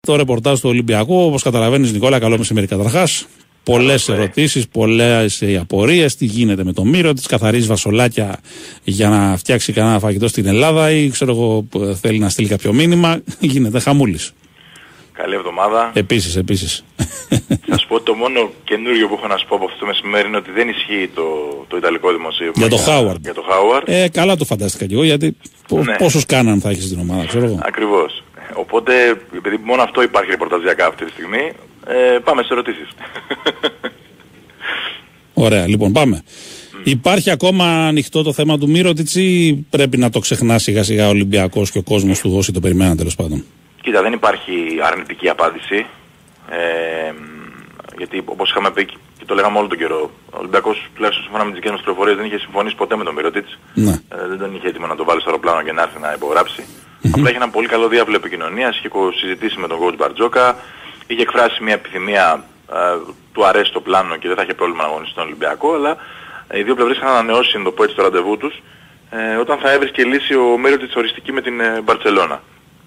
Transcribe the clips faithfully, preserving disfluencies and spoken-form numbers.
το ρεπορτάζ του Ολυμπιακού. Όπως καταλαβαίνεις, Νικόλα, καλό μεσημέρι καταρχάς. Πολλές ερωτήσεις, πολλές απορίες. Τι γίνεται με το Μύρο, της καθαρίζει βασολάκια για να φτιάξει κανένα φαγητό στην Ελλάδα ή ξέρω εγώ θέλει να στείλει κάποιο μήνυμα. Γίνεται χαμούλης. Καλή εβδομάδα. Επίσης, επίσης. Θα σου πω το μόνο καινούριο που έχω να σου πω από αυτό το μεσημέρι είναι ότι δεν ισχύει το, το ιταλικό δημοσίευμα. Για το Χάουαρντ. Για το Χάουαρντ. Ε, καλά το φαντάστηκα κι εγώ γιατί ναι. Πόσους κάναν θα έχεις στην ομάδα, ξέρω εγώ. Ακριβώς. Οπότε, επειδή μόνο αυτό υπάρχει ρεπορταζιακά αυτή τη στιγμή, ε, πάμε σε ερωτήσεις. Ωραία, λοιπόν πάμε. Mm. Υπάρχει ακόμα ανοιχτό το θέμα του Μύρωτιτς ή πρέπει να το ξεχνά σιγά σιγά ο Ολυμπιακός και ο κόσμος του όσοι το περιμέναν τέλος πάντων? Κοίτα, δεν υπάρχει αρνητική απάντηση. Ε, γιατί όπως είχαμε πει και το λέγαμε όλο τον καιρό, ο Ολυμπιακός τουλάχιστον σύμφωνα με τις δικές μας πληροφορίες δεν είχε συμφωνήσει ποτέ με τον Μύρωτιτς. Ναι. Ε, δεν τον είχε έτοιμο να τον βάλει στο αεροπλάνο και να έρθει να υπογράψει. Mm-hmm. Απλά είχε ένα πολύ καλό διάβλο επικοινωνίας, είχε συζητήσει με τον coach Μπαρτζόκα, είχε εκφράσει μια επιθυμία, ε, του αρέσει το πλάνο και δεν θα είχε πρόβλημα να αγωνιστεί στον Ολυμπιακό, αλλά ε, οι δύο πλευρές είχαν ανανεώσει, να το πω έτσι, το ραντεβού τους, ε, όταν θα έβρισκε λύση ο Μύρωτιτς οριστική με την Μπαρτσελώνα.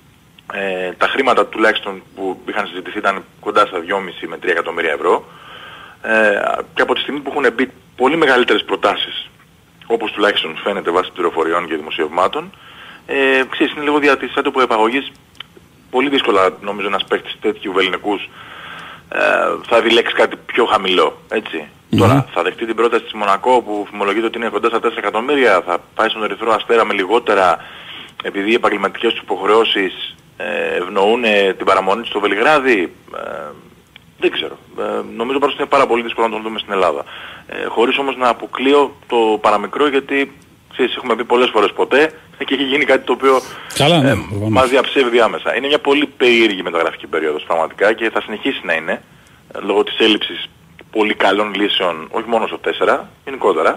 Ε, τα χρήματα τουλάχιστον που είχαν συζητηθεί ήταν κοντά στα δυόμισι με τρία εκατομμύρια ευρώ, ε, και από τη στιγμή που έχουν μπει πολύ μεγαλύτερες προτάσεις, όπως τουλάχιστον φαίνεται βάσει πληροφοριών και δημοσιευμάτων, ε, ξέρεις, είναι λίγο δια της άτομου επαγωγής, πολύ δύσκολα νομίζω ένας παίκτης τέτοιου βελληνικούς ε, θα επιλέξει κάτι πιο χαμηλό, έτσι. Mm-hmm. Τώρα θα δεχτεί την πρόταση της Μονακό που φημολογείται ότι είναι κοντά στα τέσσερα εκατομμύρια, θα πάει στον Ερυθρό Αστέρα με λιγότερα επειδή οι επαγγελματικές του υποχρεώσεις ε, ευνοούν την παραμονή του στο Βελιγράδι. Ε, δεν ξέρω. Ε, νομίζω πως είναι πάρα πολύ δύσκολο να τον δούμε στην Ελλάδα. Ε, χωρίς όμως να αποκλείω το παραμικρό, γιατί ξέρεις, έχουμε πει πολλές φορές ποτέ και έχει γίνει κάτι το οποίο Καλά, ναι, ε, μας διαψεύδει άμεσα. Είναι μια πολύ περίεργη μεταγραφική περίοδος πραγματικά και θα συνεχίσει να είναι ε, λόγω της έλλειψης πολύ καλών λύσεων, όχι μόνο στο τέσσερα, γενικότερα.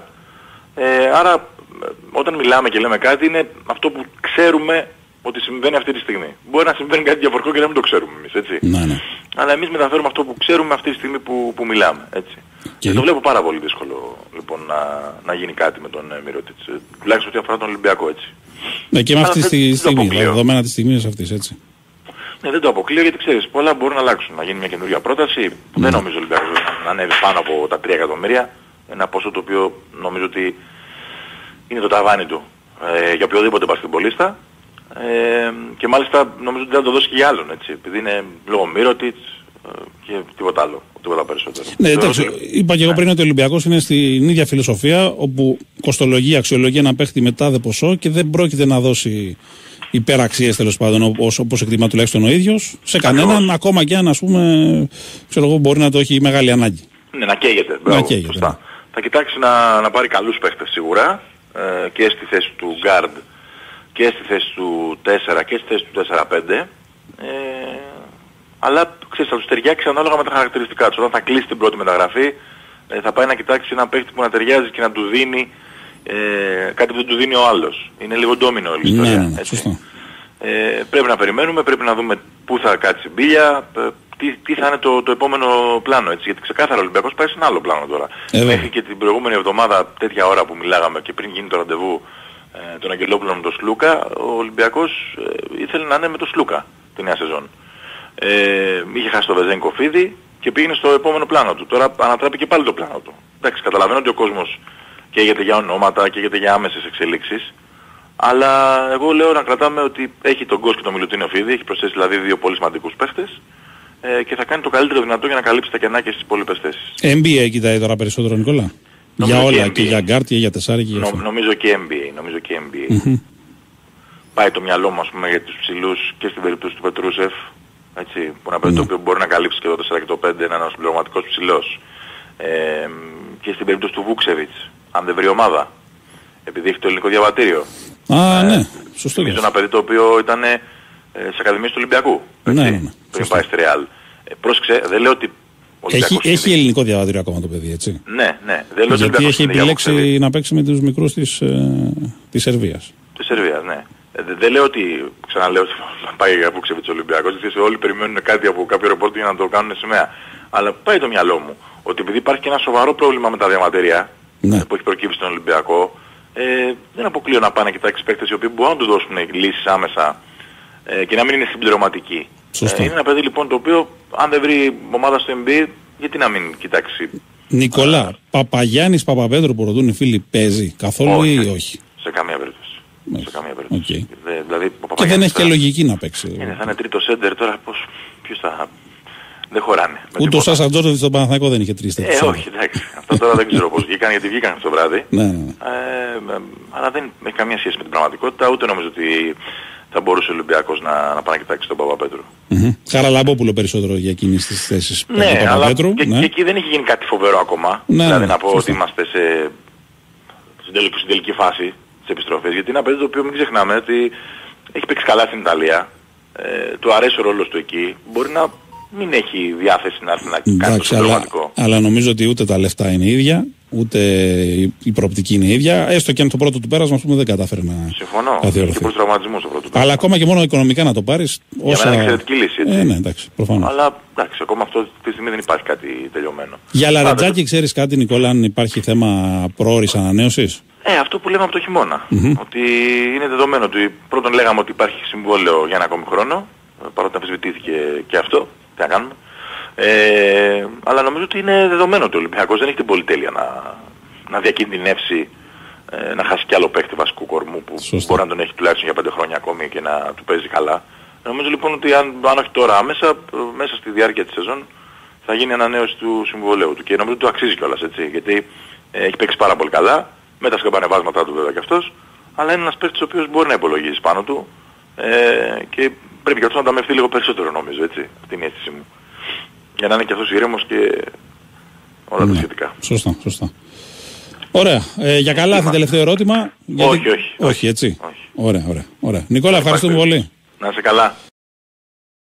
Ε, άρα ε, όταν μιλάμε και λέμε κάτι είναι αυτό που ξέρουμε ότι συμβαίνει αυτή τη στιγμή. Μπορεί να συμβαίνει κάτι διαφορετικό και να μην το ξέρουμε εμείς, έτσι. Ναι, ναι. Αλλά εμείς μεταφέρουμε αυτό που ξέρουμε αυτή τη στιγμή που, που μιλάμε, έτσι. Και... και το βλέπω πάρα πολύ δύσκολο, λοιπόν, να, να γίνει κάτι με τον ε, Μύρωτιτς. Ε, τουλάχιστον ό,τι αφορά τον Ολυμπιακό, έτσι. Ναι, και με αυτή τη στιγμή, τα δεδομένα της στιγμής αυτής, έτσι. Ναι, δεν το αποκλείω γιατί ξέρεις, πολλά μπορούν να αλλάξουν. Να γίνει μια καινούργια πρόταση, που δεν νομίζω ο Ολυμπιακός να ανέβει πάνω από τα τρία εκατομμύρια. Ένα ποσό το οποίο νομίζω ότι είναι το ταβάνι του ε, για οποιοδήποτε μπασκετμπολίστα. Ε, και μάλιστα νομίζω ότι δεν θα το δώσει και για άλλον, έτσι, επειδή είναι λόγω Μύρωτιτς ε, και τίποτα άλλο, τίποτα περισσότερο. Ναι, εντάξει, είπα και εγώ πριν ότι ο Ολυμπιακός είναι στην ίδια φιλοσοφία, όπου κοστολογεί, αξιολογεί ένα παίχτη με τάδε ποσό και δεν πρόκειται να δώσει υπεραξίες τέλος πάντων, όπως, όπως εκτιμά τουλάχιστον ο ίδιος, σε κανέναν, ακριβώς. Ακόμα και αν, ας πούμε, ξέρω εγώ, μπορεί να το έχει μεγάλη ανάγκη. Ναι, να καίγεται. Μπράβο, να καίγεται, ναι. Θα κοιτάξει να, να πάρει καλούς παίχτες σίγουρα, ε, και στη θέση του guard και στη θέση του τέσσερα και στη θέση του τέσσερα πέντε, ε, αλλά ξέρεις, θα τους ταιριάξει ανάλογα με τα χαρακτηριστικά τους. Όταν θα κλείσει την πρώτη μεταγραφή, ε, θα πάει να κοιτάξει ένα παίχτη που να ταιριάζει και να του δίνει ε, κάτι που δεν του δίνει ο άλλος. Είναι λίγο ντόμινο όλη η ιστορία. Ναι, ναι, σωστό. Ε, πρέπει να περιμένουμε, πρέπει να δούμε πού θα κάτσει η μπίλια, ε, τι, τι θα είναι το, το επόμενο πλάνο, έτσι. Γιατί ξεκάθαρα ο Ολυμπιακός πάει σε ένα άλλο πλάνο τώρα. Ε, Μέχρι και την προηγούμενη εβδομάδα, τέτοια ώρα που μιλάγαμε και πριν γίνει το ραντεβού ε, τον Αγγελόπουλο με τον Σλούκα, ο Ολυμπιακός ε, ήθελε να είναι με τον Σλούκα τη νέα σεζόν. Ε, είχε χάσει το Βεζένικο Φίδι και πήγαινε στο επόμενο πλάνο του. Τώρα ανατράπηκε πάλι το πλάνο του. Εντάξει, καταλαβαίνω ότι ο κόσμος καίγεται για ονόματα, καίγεται για άμεσες εξελίξεις. Αλλά εγώ λέω να κρατάμε ότι έχει τον Γκος και τον Μιλουτίνο Φίδι, έχει προσθέσει δηλαδή δύο πολύ σημαντικούς παίχτες ε, και θα κάνει το καλύτερο δυνατό για να καλύψει τα κενά και στις υπόλοιπες θέσεις. N B A κοιτάει τώρα περισσότερο, Νικόλα. Νομίζω για όλα, και, και για γκάρτ και για τεσσάρι και για Νο, νομίζω και N B A, νομίζω και N B A. Mm-hmm. Πάει το μυαλό μου, ας πούμε, για τους ψηλούς και στην περίπτωση του Πετρούσεφ, έτσι, που να παίρνει mm. το οποίο μπορεί να καλύψει και το τέσσερα και το πέντε, να είναι ένας πληρωματικός ψηλός. Ε, και στην περίπτωση του Βούξεβιτς, αν δεν βρει ομάδα, επειδή έχει το ελληνικό διαβατήριο. Α, ε, ναι, σωστό. Νομίζω ένα παιδί το οποίο ήταν ε, σε ακαδημίες του Ολυμπιακού, έτσι, ναι, ναι, ναι, πριν πάει στη Ρεάλ. Ε, πρόσεξε, δεν λέω ότι... Έχει, έχει ελληνικό διαβατήριο ακόμα το παιδί, έτσι. Ναι, ναι. Δεν λέω γιατί έχει επιλέξει να παίξει με τους μικρούς της, ε, της Σερβίας. Της Σερβίας, ναι. Ε, δεν δε λέω ότι, ξαναλέω, ότι θα πάει από Βούξεβιτς ο Ολυμπιακός, γιατί όλοι περιμένουν κάτι από κάποιο ρεπόρτη για να το κάνουν σημαία. Αλλά πάει το μυαλό μου ότι επειδή υπάρχει και ένα σοβαρό πρόβλημα με τα διαβατήρια, ναι, που έχει προκύψει στον Ολυμπιακό, ε, δεν αποκλείω να πάει να κοιτάξει παίκτες οι οποίοι μπορούν να του δώσουν λύσεις άμεσα ε, και να μην είναι συμπληρωματικοί. Ε, είναι ένα παιδί λοιπόν το οποίο αν δεν βρει ομάδα στο Ν Μπι έι, γιατί να μην κοιτάξει. Νικολά, α, Παπαγιάννης Παπαπέτρου που ρωτούν οι φίλοι, παίζει καθόλου όχι, ή όχι? Σε καμία περίπτωση. Σε καμία περίπτωση. Okay. Δε, δηλαδή, και δεν έχει θα... και λογική να παίξει. Είναι, θα είναι τρίτο σέντερ τώρα, πώς, ποιος θα... Δεν χωράνε. Ούτε ο Σάσα Τζόρτζοβιτς στον Παναθηναϊκό δεν είχε τρεις τέτοιες. Ε, όχι, εντάξει. Αυτό τώρα δεν ξέρω πώς βγήκαν, γιατί βγήκαν αυτό το βράδυ. Ναι, ναι. Ε, αλλά δεν έχει καμία σχέση με την πραγματικότητα, ούτε νομίζω ότι θα μπορούσε ο Ολυμπιακός να, να πάει να κοιτάξει τον Παπαπέτρου. Mm-hmm. Χαραλαμπόπουλο περισσότερο για εκείνες τις θέσεις ναι, του Παπαπέτρου. Και, ναι, και εκεί δεν έχει γίνει κάτι φοβερό ακόμα. Ναι, δηλαδή ναι, να πω σωστά. ότι είμαστε σε, στην, τελική, στην τελική φάση της επιστροφής. Γιατί είναι ένα παιδί το οποίο μην ξεχνάμε ότι έχει παίξει καλά στην Ιταλία. Ε, του αρέσει ο ρόλος του εκεί. Μπορεί να μην έχει διάθεση να έρθει να κάνει το συμπληρωματικό. Αλλά, αλλά νομίζω ότι ούτε τα λεφτά είναι ίδια, ούτε η προοπτική είναι ίδια. Έστω και αν το πρώτο του πέρασμα, ας πούμε, δεν κατάφερε να Συμφωνώ. καθιερωθεί. Και πολλούς τραυματισμούς το πρώτο του πέρασμα. Αλλά ακόμα και μόνο οικονομικά να το πάρεις. Για όσα... μένα είναι εξαιρετική λύση. Έτσι. Ε, ναι, εντάξει, προφανώς. Αλλά εντάξει, ακόμα αυτό τη στιγμή δεν υπάρχει κάτι τελειωμένο. Για Λαρετζάκη, ξέρεις κάτι, Νικόλα, αν υπάρχει θέμα πρόωρης ανανέωσης? Ε, αυτό που λέμε από το χειμώνα. Mm-hmm. Ότι είναι δεδομένο ότι πρώτον λέγαμε ότι υπάρχει συμβόλαιο για ένα ακόμη χρόνο, παρότι αμφισβητήθηκε και αυτό, τι να κάνουμε. Ε, αλλά νομίζω ότι είναι δεδομένο ότι ο Ολυμπιακός δεν έχει την πολυτέλεια να, να διακινδυνεύσει, ε, να χάσει κι άλλο παίχτη βασικού κορμού που Σωστά. μπορεί να τον έχει τουλάχιστον για πέντε χρόνια ακόμη και να του παίζει καλά. Νομίζω λοιπόν ότι αν, αν όχι τώρα άμεσα, μέσα στη διάρκεια της σεζόν θα γίνει ανανέωση του συμβολέου του και νομίζω ότι το αξίζει κιόλας, έτσι, γιατί ε, έχει παίξει πάρα πολύ καλά, με τα σκαμπανεβάσματά του βέβαια κι αυτός, αλλά είναι ένας παίκτης ο οποίος μπορεί να υπολογίζει πάνω του ε, και πρέπει και αυτό να ταμευτεί λίγο περισσότερο νομίζω, έτσι, αυτή είναι η αίσθηση μου. Για να είναι και αυτός ηρέμος και όλα ναι, τα σχετικά. Σωστά, σωστά. Ωραία. Ε, για Καλάθι τελευταίο ερώτημα. Γιατί... Όχι, όχι. Όχι, έτσι. Όχι. Ωραία, ωραία, ωραία. Νικόλα, ευχαριστούμε πολύ. Να είσαι καλά.